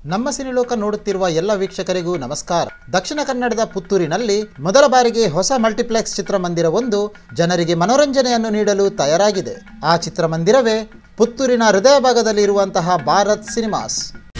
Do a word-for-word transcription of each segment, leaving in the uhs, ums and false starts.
ನಮ್ಮ ಸಿನಿಲೋಕ ನೋಡುತ್ತಿರುವ ಎಲ್ಲ ವೀಕ್ಷಕರಿಗೂ ನಮಸ್ಕಾರ. ದಕ್ಷಿಣ ಕನ್ನಡದ ಪುತ್ತೂರಿನಲ್ಲಿ ಮೊದಲ ಬಾರಿಗೆ ಹೊಸ ಮಲ್ಟಿಪ್ಲೆಕ್ಸ್ ಚಿತ್ರಮಂದಿರವೊಂದು ಜನರಿಗೆ ಮನೋರಂಜನೆಯನ್ನು ನೀಡಲು ತಯಾರಾಗಿದೆ. ಆ ಚಿತ್ರಮಂದಿರವೇ ಪುತ್ತೂರಿನ ಹೃದಯ ಭಾಗದಲ್ಲಿ ಇರುವಂತಹ ಭಾರತ್ ಸಿನಿಮಾಸ್.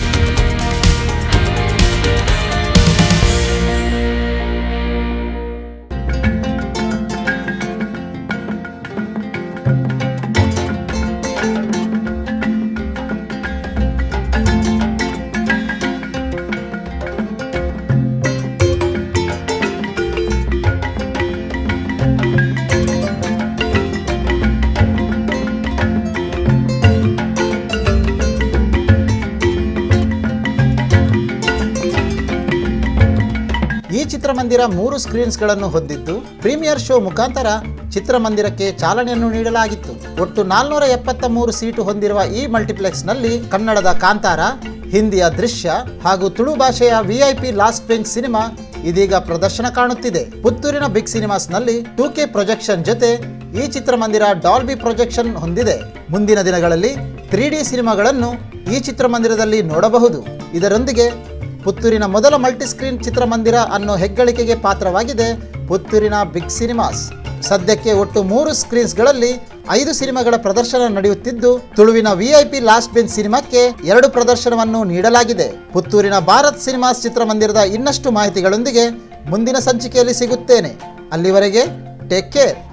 ಈ ಚಿತ್ರಮಂದಿರ ಮೂರು ಸ್ಕ್ರೀನ್ಸ್ಗಳನ್ನು ಹೊಂದಿದ್ದು ಪ್ರೀಮಿಯರ್ ಶೋ ಮುಖಾಂತರ ಚಿತ್ರಮಂದಿರಕ್ಕೆ ಚಾಲನೆಯನ್ನು ನೀಡಲಾಗಿತ್ತು. ಒಟ್ಟು ನಾಲ್ನೂರ ಎಪ್ಪತ್ತ ಮೂರು ಸೀಟು ಹೊಂದಿರುವ ಈ ಮಲ್ಟಿಪ್ಲೆಕ್ಸ್ನಲ್ಲಿ ಕನ್ನಡದ ಕಾಂತಾರ, ಹಿಂದಿಯ ದೃಶ್ಯ ಹಾಗೂ ತುಳು ಭಾಷೆಯ ವಿಐಪಿ ಲಾಸ್ಟ್ ಬೆಂಚ್ ಸಿನಿಮಾ ಇದೀಗ ಪ್ರದರ್ಶನ ಕಾಣುತ್ತಿದೆ. ಪುತ್ತೂರಿನ ಬಿಗ್ ಸಿನಿಮಾಸ್ನಲ್ಲಿ ಟೂ ಕೆ ಪ್ರೊಜೆಕ್ಷನ್ ಜೊತೆ ಈ ಚಿತ್ರಮಂದಿರ ಡಾಲ್ಬಿ ಪ್ರೊಜೆಕ್ಷನ್ ಹೊಂದಿದೆ. ಮುಂದಿನ ದಿನಗಳಲ್ಲಿ ತ್ರೀ ಡಿ ಸಿನಿಮಾಗಳನ್ನು ಈ ಚಿತ್ರಮಂದಿರದಲ್ಲಿ ನೋಡಬಹುದು. ಇದರೊಂದಿಗೆ ಪುತ್ತೂರಿನ ಮೊದಲ ಮಲ್ಟಿಸ್ಕ್ರೀನ್ ಚಿತ್ರಮಂದಿರ ಅನ್ನೋ ಹೆಗ್ಗಳಿಕೆಗೆ ಪಾತ್ರವಾಗಿದೆ ಪುತ್ತೂರಿನ ಬಿಗ್ ಸಿನಿಮಾಸ್. ಸದ್ಯಕ್ಕೆ ಒಟ್ಟು ಮೂರು ಸ್ಕ್ರೀನ್ಸ್ಗಳಲ್ಲಿ ಐದು ಸಿನಿಮಾಗಳ ಪ್ರದರ್ಶನ ನಡೆಯುತ್ತಿದ್ದು, ತುಳುವಿನ ವಿಐಪಿ ಲಾಸ್ಟ್ ಬೆಂಚ್ ಸಿನಿಮಾಕ್ಕೆ ಎರಡು ಪ್ರದರ್ಶನವನ್ನು ನೀಡಲಾಗಿದೆ. ಪುತ್ತೂರಿನ ಭಾರತ್ ಸಿನಿಮಾಸ್ ಚಿತ್ರಮಂದಿರದ ಇನ್ನಷ್ಟು ಮಾಹಿತಿಗಳೊಂದಿಗೆ ಮುಂದಿನ ಸಂಚಿಕೆಯಲ್ಲಿ ಸಿಗುತ್ತೇನೆ. ಅಲ್ಲಿವರೆಗೆ ಟೇಕ್ ಕೇರ್.